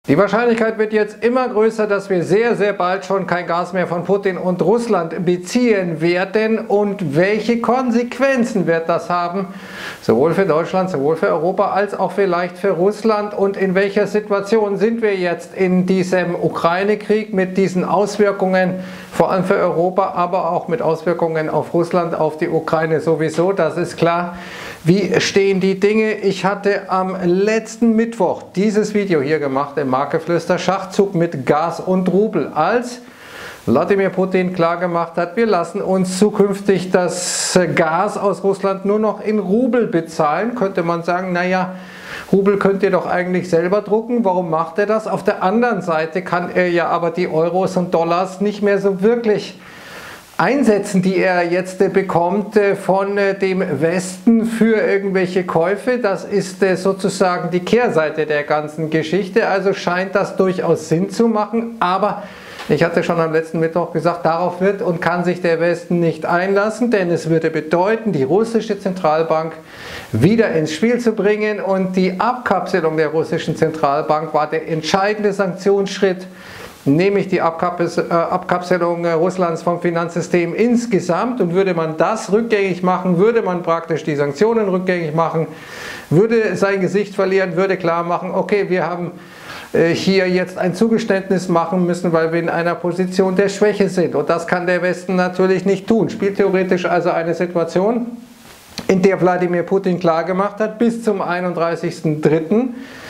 Die Wahrscheinlichkeit wird jetzt immer größer, dass wir sehr, sehr bald schon kein Gas mehr von Putin und Russland beziehen werden. Und welche Konsequenzen wird das haben? Sowohl für Deutschland, sowohl für Europa, als auch vielleicht für Russland. Und in welcher Situation sind wir jetzt in diesem Ukraine-Krieg mit diesen Auswirkungen, vor allem für Europa, aber auch mit Auswirkungen auf Russland, auf die Ukraine sowieso, das ist klar. Wie stehen die Dinge? Ich hatte am letzten Mittwoch dieses Video hier gemacht im Marktgeflüster Schachzug mit Gas und Rubel, als Wladimir Putin klargemacht hat, wir lassen uns zukünftig das Gas aus Russland nur noch in Rubel bezahlen. Könnte man sagen, naja, Rubel könnt ihr doch eigentlich selber drucken, warum macht er das? Auf der anderen Seite kann er ja aber die Euros und Dollars nicht mehr so wirklich einsetzen, die er jetzt bekommt von dem Westen für irgendwelche Käufe. Das ist sozusagen die Kehrseite der ganzen Geschichte, also scheint das durchaus Sinn zu machen, aber ich hatte schon am letzten Mittwoch gesagt, darauf wird und kann sich der Westen nicht einlassen, denn es würde bedeuten, die russische Zentralbank wieder ins Spiel zu bringen, und die Abkapselung der russischen Zentralbank war der entscheidende Sanktionsschritt, nämlich die Abkapselung Russlands vom Finanzsystem insgesamt. Und würde man das rückgängig machen, würde man praktisch die Sanktionen rückgängig machen, würde sein Gesicht verlieren, würde klar machen, okay, wir haben hier jetzt ein Zugeständnis machen müssen, weil wir in einer Position der Schwäche sind. Und das kann der Westen natürlich nicht tun. Spielt theoretisch also eine Situation, in der Wladimir Putin klargemacht hat, bis zum 31.03.,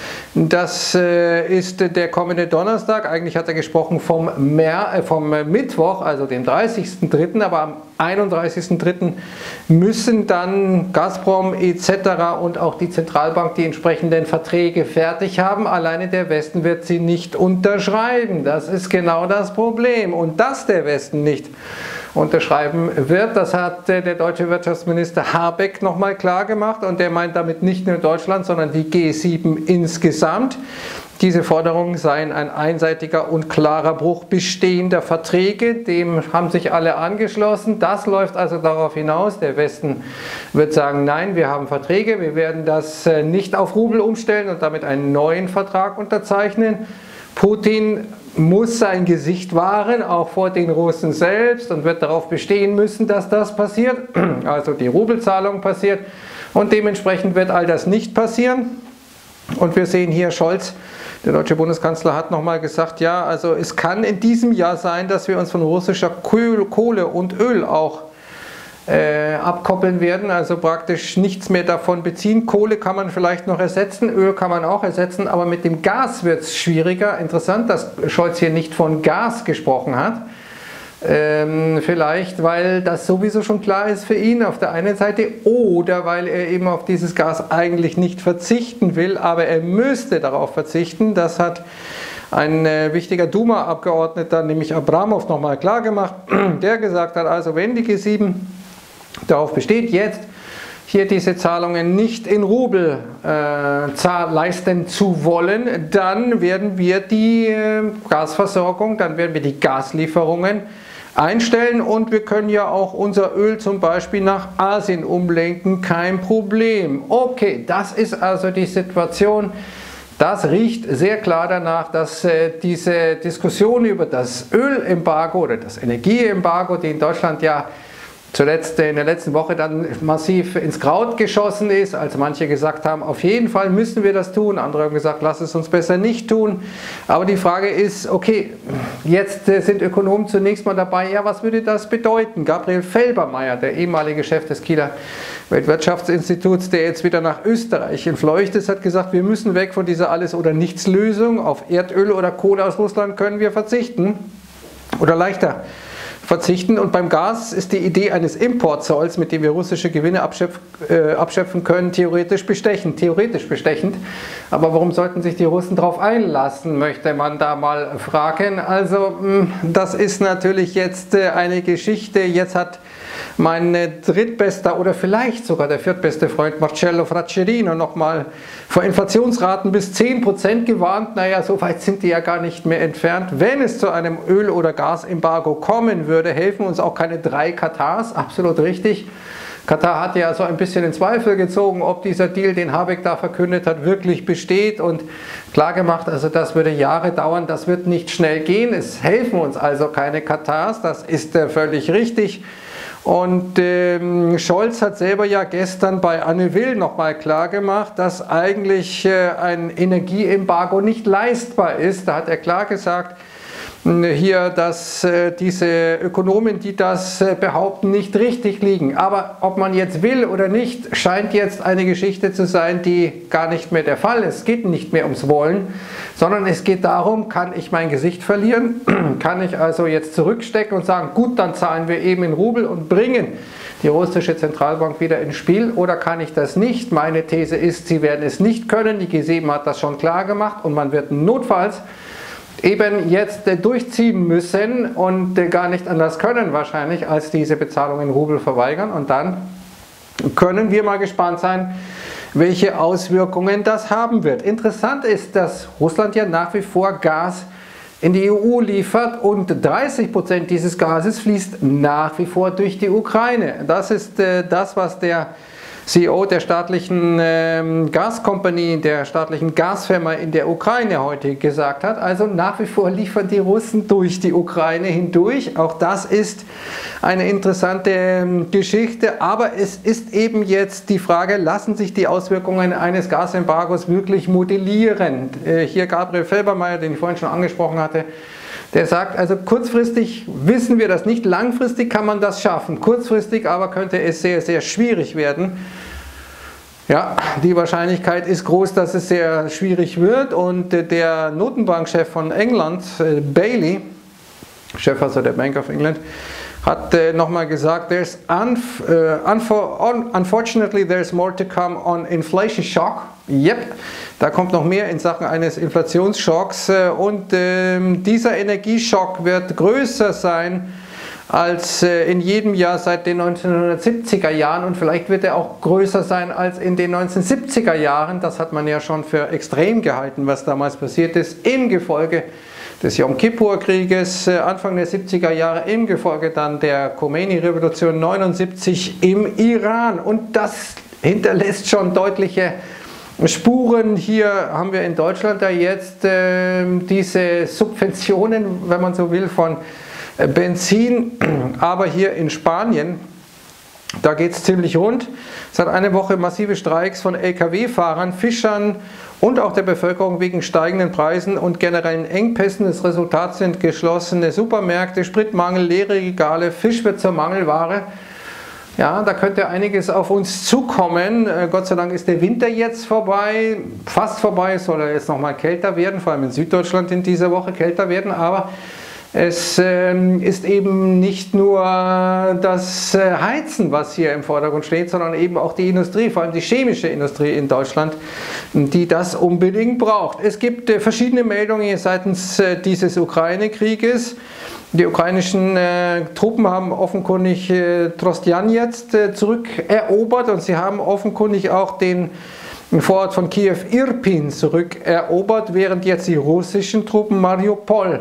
das ist der kommende Donnerstag, eigentlich hat er gesprochen vom Mittwoch, also dem 30.03., aber am 31.03. müssen dann Gazprom etc. und auch die Zentralbank die entsprechenden Verträge fertig haben. Alleine der Westen wird sie nicht unterschreiben. Das ist genau das Problem. Und dass der Westen nicht unterschreiben wird, das hat der deutsche Wirtschaftsminister Habeck nochmal klar gemacht, und der meint damit nicht nur Deutschland, sondern die G7 insgesamt. Diese Forderungen seien ein einseitiger und klarer Bruch bestehender Verträge, dem haben sich alle angeschlossen. Das läuft also darauf hinaus, der Westen wird sagen, nein, wir haben Verträge, wir werden das nicht auf Rubel umstellen und damit einen neuen Vertrag unterzeichnen. Putin muss sein Gesicht wahren, auch vor den Russen selbst, und wird darauf bestehen müssen, dass das passiert, also die Rubelzahlung passiert, und dementsprechend wird all das nicht passieren. Und wir sehen hier, Scholz, der deutsche Bundeskanzler, hat nochmal gesagt, ja, also es kann in diesem Jahr sein, dass wir uns von russischer Kohle und Öl auch abkoppeln werden, also praktisch nichts mehr davon beziehen. Kohle kann man vielleicht noch ersetzen, Öl kann man auch ersetzen, aber mit dem Gas wird es schwieriger. Interessant, dass Scholz hier nicht von Gas gesprochen hat. Vielleicht, weil das sowieso schon klar ist für ihn auf der einen Seite, oder weil er eben auf dieses Gas eigentlich nicht verzichten will, aber er müsste darauf verzichten. Das hat ein wichtiger Duma-Abgeordneter, nämlich Abramov, nochmal klar gemacht, der gesagt hat, also wenn die G7 darauf besteht, jetzt hier diese Zahlungen nicht in Rubel leisten zu wollen, dann werden wir die Gasversorgung, dann werden wir die Gaslieferungen einstellen, und wir können ja auch unser Öl zum Beispiel nach Asien umlenken, kein Problem. Okay, das ist also die Situation. Das riecht sehr klar danach, dass diese Diskussion über das Ölembargo oder das Energieembargo, die in Deutschland ja zuletzt in der letzten Woche dann massiv ins Kraut geschossen ist, als manche gesagt haben, auf jeden Fall müssen wir das tun, andere haben gesagt, lass es uns besser nicht tun. Aber die Frage ist, okay, jetzt sind Ökonomen zunächst mal dabei, ja, was würde das bedeuten? Gabriel Felbermayr, der ehemalige Chef des Kieler Weltwirtschaftsinstituts, der jetzt wieder nach Österreich entfleucht ist, hat gesagt, wir müssen weg von dieser Alles-oder-Nichts-Lösung. Auf Erdöl oder Kohle aus Russland können wir verzichten oder leichter verzichten. Und beim Gas ist die Idee eines Importzolls, mit dem wir russische Gewinne abschöpfen können, theoretisch bestechend. Aber warum sollten sich die Russen darauf einlassen, möchte man da mal fragen. Also das ist natürlich jetzt eine Geschichte. Jetzt hat mein drittbester oder vielleicht sogar der viertbeste Freund Marcello Fraccherino nochmal vor Inflationsraten bis 10% gewarnt. Naja, so weit sind die ja gar nicht mehr entfernt. Wenn es zu einem Öl- oder Gasembargo kommen würde, helfen uns auch keine 3 Katars, absolut richtig. Katar hat ja so ein bisschen in Zweifel gezogen, ob dieser Deal, den Habeck da verkündet hat, wirklich besteht und klargemacht, also das würde Jahre dauern, das wird nicht schnell gehen. Es helfen uns also keine Katars, das ist völlig richtig. Und Scholz hat selber ja gestern bei Anne Will nochmal klargemacht, dass eigentlich ein Energieembargo nicht leistbar ist. Da hat er klar gesagt, hier, dass diese Ökonomen, die das behaupten, nicht richtig liegen. Aber ob man jetzt will oder nicht, scheint jetzt eine Geschichte zu sein, die gar nicht mehr der Fall ist. Es geht nicht mehr ums Wollen, sondern es geht darum, kann ich mein Gesicht verlieren? Kann ich also jetzt zurückstecken und sagen, gut, dann zahlen wir eben in Rubel und bringen die russische Zentralbank wieder ins Spiel, oder kann ich das nicht? Meine These ist, sie werden es nicht können. Die G7 hat das schon klar gemacht und man wird notfalls eben jetzt durchziehen müssen und gar nicht anders können wahrscheinlich, als diese Bezahlung in Rubel verweigern. Und dann können wir mal gespannt sein, welche Auswirkungen das haben wird. Interessant ist, dass Russland ja nach wie vor Gas in die EU liefert und 30% dieses Gases fließt nach wie vor durch die Ukraine. Das ist das, was der CEO der staatlichen Gaskompanie, der staatlichen Gasfirma in der Ukraine heute gesagt hat. Also nach wie vor liefern die Russen durch die Ukraine hindurch. Auch das ist eine interessante Geschichte. Aber es ist eben jetzt die Frage, lassen sich die Auswirkungen eines Gasembargos wirklich modellieren? Hier Gabriel Felbermayr, den ich vorhin schon angesprochen hatte, der sagt, also kurzfristig wissen wir das nicht, langfristig kann man das schaffen, kurzfristig aber könnte es sehr, sehr schwierig werden. Ja, die Wahrscheinlichkeit ist groß, dass es sehr schwierig wird, und der Notenbankchef von England, Bailey, Chef also der Bank of England, hat nochmal gesagt, unfortunately there's more to come on inflation shock. Yep, da kommt noch mehr in Sachen eines Inflationsschocks, und dieser Energieschock wird größer sein als in jedem Jahr seit den 1970er Jahren, und vielleicht wird er auch größer sein als in den 1970er Jahren. Das hat man ja schon für extrem gehalten, was damals passiert ist, im Gefolge des Yom Kippur-Krieges Anfang der 70er Jahre, im Gefolge dann der Khomeini-Revolution 79 im Iran. Und das hinterlässt schon deutliche Spuren. Hier haben wir in Deutschland ja jetzt diese Subventionen, wenn man so will, von Benzin, aber hier in Spanien, da geht es ziemlich rund. Seit einer Woche massive Streiks von Lkw-Fahrern, Fischern und auch der Bevölkerung wegen steigenden Preisen und generellen Engpässen. Das Resultat sind geschlossene Supermärkte, Spritmangel, leere Regale, Fisch wird zur Mangelware. Ja, da könnte einiges auf uns zukommen. Gott sei Dank ist der Winter jetzt vorbei, fast vorbei. Es soll ja jetzt nochmal kälter werden, vor allem in Süddeutschland in dieser Woche kälter werden, aber es ist eben nicht nur das Heizen, was hier im Vordergrund steht, sondern eben auch die Industrie, vor allem die chemische Industrie in Deutschland, die das unbedingt braucht. Es gibt verschiedene Meldungen seitens dieses Ukraine-Krieges. Die ukrainischen Truppen haben offenkundig Trostjan jetzt zurückerobert, und sie haben offenkundig auch den Vorort von Kiew Irpin zurückerobert, während jetzt die russischen Truppen Mariupol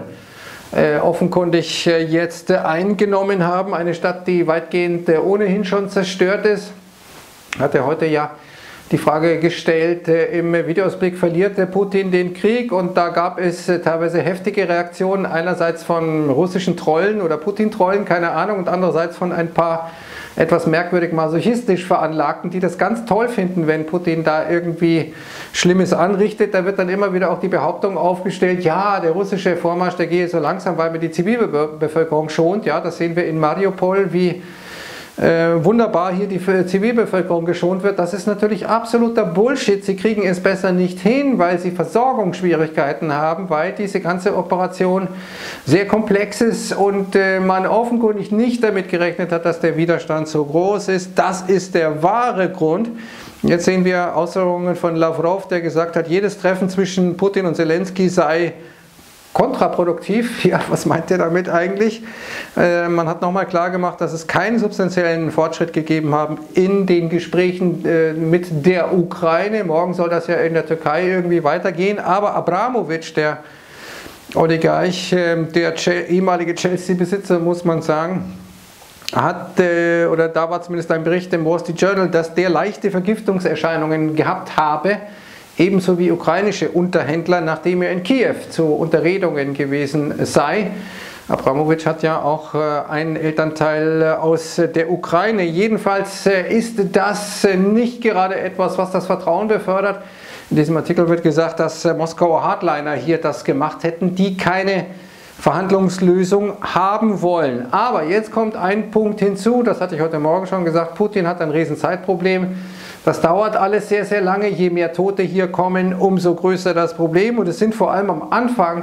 offenkundig jetzt eingenommen haben. Eine Stadt, die weitgehend ohnehin schon zerstört ist. Hat er heute ja die Frage gestellt, im Videoausblick verliert der Putin den Krieg, und da gab es teilweise heftige Reaktionen, einerseits von russischen Trollen oder Putin-Trollen, keine Ahnung, und andererseits von ein paar etwas merkwürdig masochistisch Veranlagten, die das ganz toll finden, wenn Putin da irgendwie Schlimmes anrichtet. Da wird dann immer wieder auch die Behauptung aufgestellt, ja, der russische Vormarsch, der gehe so langsam, weil man die Zivilbevölkerung schont. Ja, das sehen wir in Mariupol, wie wunderbar hier die Zivilbevölkerung geschont wird. Das ist natürlich absoluter Bullshit. Sie kriegen es besser nicht hin, weil sie Versorgungsschwierigkeiten haben, weil diese ganze Operation sehr komplex ist und man offenkundig nicht damit gerechnet hat, dass der Widerstand so groß ist. Das ist der wahre Grund. Jetzt sehen wir Äußerungen von Lavrov, der gesagt hat, jedes Treffen zwischen Putin und Zelensky sei kontraproduktiv. Ja, was meint er damit eigentlich? Man hat nochmal klar gemacht, dass es keinen substanziellen Fortschritt gegeben haben in den Gesprächen mit der Ukraine. Morgen soll das ja in der Türkei irgendwie weitergehen, aber Abramovic, der Oligarch, der ehemalige Chelsea-Besitzer, muss man sagen, oder da war zumindest ein Bericht im Wall Street Journal, dass der leichte Vergiftungserscheinungen gehabt habe, ebenso wie ukrainische Unterhändler, nachdem er in Kiew zu Unterredungen gewesen sei. Abramowitsch hat ja auch einen Elternteil aus der Ukraine. Jedenfalls ist das nicht gerade etwas, was das Vertrauen befördert. In diesem Artikel wird gesagt, dass Moskauer Hardliner hier das gemacht hätten, die keine Verhandlungslösung haben wollen. Aber jetzt kommt ein Punkt hinzu, das hatte ich heute Morgen schon gesagt, Putin hat ein Riesenzeitproblem. Das dauert alles sehr, sehr lange. Je mehr Tote hier kommen, umso größer das Problem. Und es sind vor allem am Anfang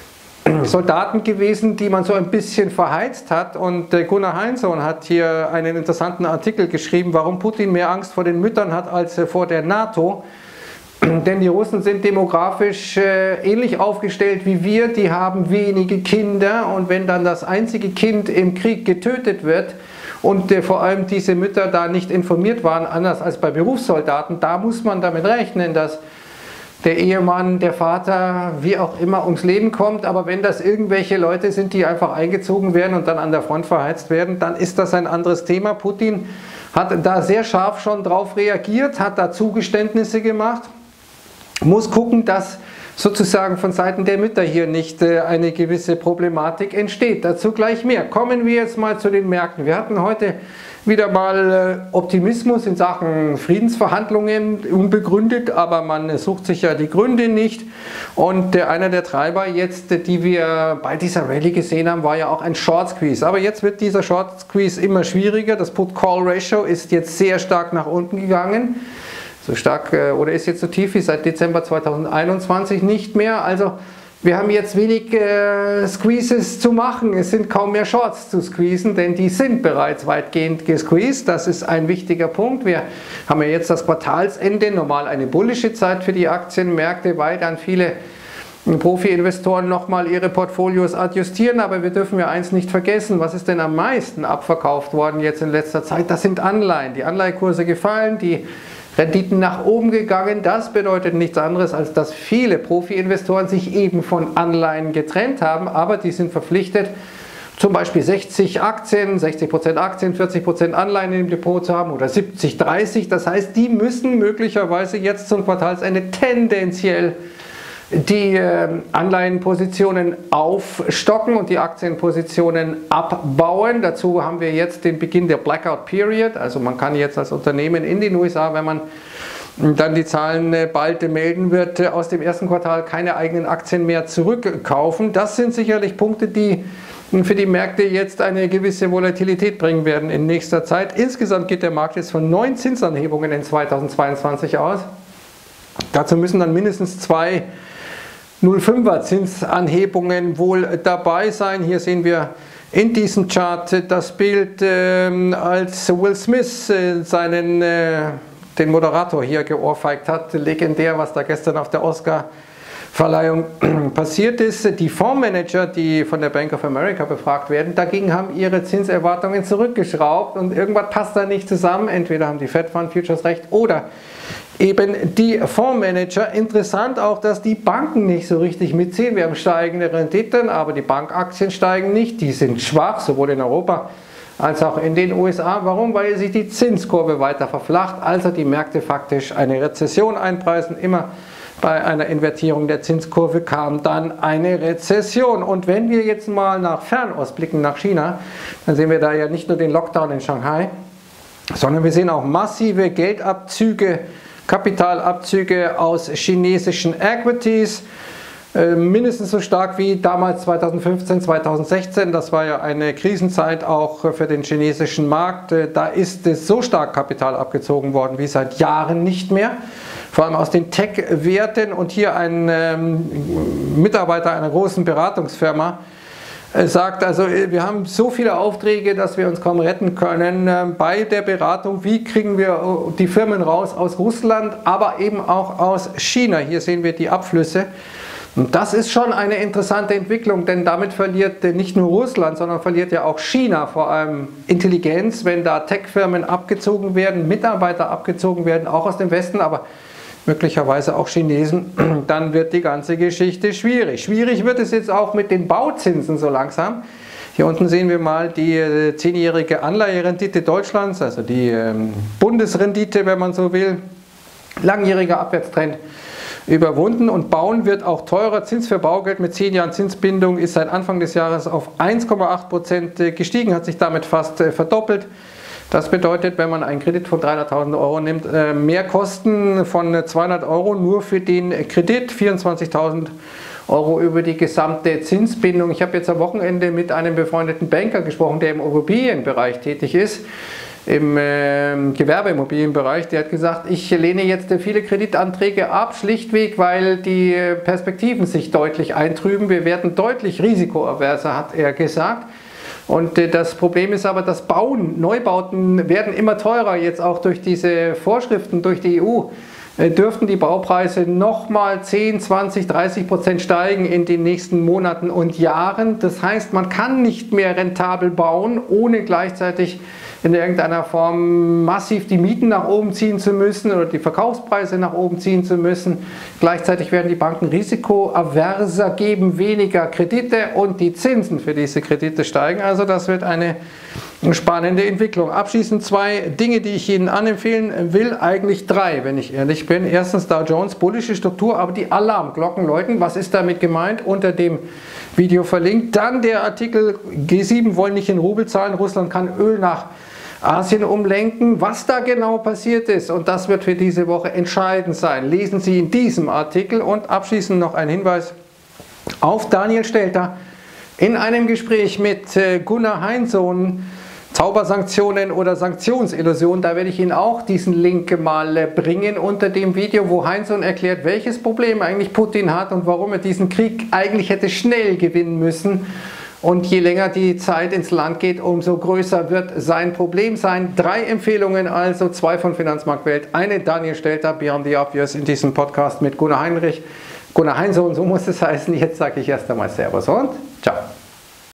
Soldaten gewesen, die man so ein bisschen verheizt hat. Und Gunnar Heinsohn hat hier einen interessanten Artikel geschrieben, warum Putin mehr Angst vor den Müttern hat als vor der NATO. Denn die Russen sind demografisch ähnlich aufgestellt wie wir, die haben wenige Kinder und wenn dann das einzige Kind im Krieg getötet wird und vor allem diese Mütter da nicht informiert waren, anders als bei Berufssoldaten, da muss man damit rechnen, dass der Ehemann, der Vater, wie auch immer ums Leben kommt, aber wenn das irgendwelche Leute sind, die einfach eingezogen werden und dann an der Front verheizt werden, dann ist das ein anderes Thema. Putin hat da sehr scharf schon drauf reagiert, hat da Zugeständnisse gemacht. Muss gucken, dass sozusagen von Seiten der Mütter hier nicht eine gewisse Problematik entsteht. Dazu gleich mehr. Kommen wir jetzt mal zu den Märkten. Wir hatten heute wieder mal Optimismus in Sachen Friedensverhandlungen, unbegründet, aber man sucht sich ja die Gründe nicht. Und einer der Treiber jetzt, die wir bei dieser Rallye gesehen haben, war ja auch ein Short Squeeze. Aber jetzt wird dieser Short Squeeze immer schwieriger. Das Put-Call-Ratio ist jetzt sehr stark nach unten gegangen. So stark oder ist jetzt so tief wie seit Dezember 2021 nicht mehr. Also wir haben jetzt wenig Squeezes zu machen. Es sind kaum mehr Shorts zu squeezen, denn die sind bereits weitgehend gesqueezed. Das ist ein wichtiger Punkt. Wir haben ja jetzt das Quartalsende, normal eine bullische Zeit für die Aktienmärkte, weil dann viele Profi-Investoren nochmal ihre Portfolios adjustieren. Aber wir dürfen ja eins nicht vergessen, was ist denn am meisten abverkauft worden jetzt in letzter Zeit? Das sind Anleihen. Die Anleihekurse gefallen, die Renditen nach oben gegangen. Das bedeutet nichts anderes, als dass viele Profi-Investoren sich eben von Anleihen getrennt haben, aber die sind verpflichtet, zum Beispiel 60% Aktien, 40% Anleihen im Depot zu haben oder 70-30. Das heißt, die müssen möglicherweise jetzt zum Quartalsende tendenziell die Anleihenpositionen aufstocken und die Aktienpositionen abbauen. Dazu haben wir jetzt den Beginn der Blackout Period. Also man kann jetzt als Unternehmen in den USA, wenn man dann die Zahlen bald melden wird, aus dem ersten Quartal keine eigenen Aktien mehr zurückkaufen. Das sind sicherlich Punkte, die für die Märkte jetzt eine gewisse Volatilität bringen werden in nächster Zeit. Insgesamt geht der Markt jetzt von 9 Zinsanhebungen in 2022 aus. Dazu müssen dann mindestens 2 0,5er Zinsanhebungen wohl dabei sein. Hier sehen wir in diesem Chart das Bild, als Will Smith den Moderator hier geohrfeigt hat. Legendär, was da gestern auf der Oscar-Verleihung passiert ist. Die Fondsmanager, die von der Bank of America befragt werden, dagegen haben ihre Zinserwartungen zurückgeschraubt und irgendwas passt da nicht zusammen. Entweder haben die Fed Fund Futures recht oder eben die Fondsmanager. Interessant auch, dass die Banken nicht so richtig mitziehen. Wir haben steigende Renditen, aber die Bankaktien steigen nicht. Die sind schwach, sowohl in Europa als auch in den USA. Warum? Weil sich die Zinskurve weiter verflacht, also die Märkte faktisch eine Rezession einpreisen. Immer bei einer Invertierung der Zinskurve kam dann eine Rezession. Und wenn wir jetzt mal nach Fernost blicken, nach China, dann sehen wir da ja nicht nur den Lockdown in Shanghai, sondern wir sehen auch massive Geldabzüge, Kapitalabzüge aus chinesischen Equities, mindestens so stark wie damals 2015, 2016. Das war ja eine Krisenzeit auch für den chinesischen Markt. Da ist es so stark Kapital abgezogen worden wie seit Jahren nicht mehr, vor allem aus den Tech-Werten. Und hier ein Mitarbeiter einer großen Beratungsfirma sagt, also wir haben so viele Aufträge, dass wir uns kaum retten können bei der Beratung, wie kriegen wir die Firmen raus aus Russland, aber eben auch aus China. Hier sehen wir die Abflüsse. Und das ist schon eine interessante Entwicklung, denn damit verliert nicht nur Russland, sondern verliert ja auch China vor allem Intelligenz, wenn da Tech-Firmen abgezogen werden, Mitarbeiter abgezogen werden, auch aus dem Westen, aber möglicherweise auch Chinesen, dann wird die ganze Geschichte schwierig. Schwierig wird es jetzt auch mit den Bauzinsen so langsam. Hier unten sehen wir mal die 10-jährige Anleiherendite Deutschlands, also die Bundesrendite, wenn man so will. Langjähriger Abwärtstrend überwunden und Bauen wird auch teurer. Zins für Baugeld mit 10 Jahren Zinsbindung ist seit Anfang des Jahres auf 1,8% gestiegen, hat sich damit fast verdoppelt. Das bedeutet, wenn man einen Kredit von 300.000 Euro nimmt, mehr Kosten von 200 Euro nur für den Kredit, 24.000 Euro über die gesamte Zinsbindung. Ich habe jetzt am Wochenende mit einem befreundeten Banker gesprochen, der im Immobilienbereich tätig ist, im Gewerbeimmobilienbereich. Der hat gesagt, ich lehne jetzt viele Kreditanträge ab, schlichtweg, weil die Perspektiven sich deutlich eintrüben. Wir werden deutlich risikoaverser, hat er gesagt. Und das Problem ist aber, das Bauen, Neubauten werden immer teurer, jetzt auch durch diese Vorschriften durch die EU. Dürften die Baupreise nochmal 10, 20, 30% steigen in den nächsten Monaten und Jahren. Das heißt, man kann nicht mehr rentabel bauen, ohne gleichzeitig in irgendeiner Form massiv die Mieten nach oben ziehen zu müssen oder die Verkaufspreise nach oben ziehen zu müssen. Gleichzeitig werden die Banken risikoaverser, geben weniger Kredite und die Zinsen für diese Kredite steigen. Also das wird eine spannende Entwicklung. Abschließend 2 Dinge, die ich Ihnen anempfehlen will, eigentlich 3, wenn ich ehrlich bin. Erstens Dow Jones, bullische Struktur, aber die Alarmglocken läuten. Was ist damit gemeint? Unter dem Video verlinkt. Dann der Artikel, G7 wollen nicht in Rubel zahlen, Russland kann Öl nach Asien umlenken. Was da genau passiert ist, und das wird für diese Woche entscheidend sein, lesen Sie in diesem Artikel. Und abschließend noch ein Hinweis auf Daniel Stelter in einem Gespräch mit Gunnar Heinsohn, Zaubersanktionen oder Sanktionsillusion. Da werde ich Ihnen auch diesen Link mal bringen unter dem Video, wo Heinsohn erklärt, welches Problem eigentlich Putin hat und warum er diesen Krieg eigentlich hätte schnell gewinnen müssen. Und je länger die Zeit ins Land geht, umso größer wird sein Problem sein. 3 Empfehlungen also, 2 von Finanzmarktwelt, eine Daniel Stelter, Beyond the Obvious in diesem Podcast mit Gunnar Heinsohn, so muss es heißen. Jetzt sage ich erst einmal Servus und ciao.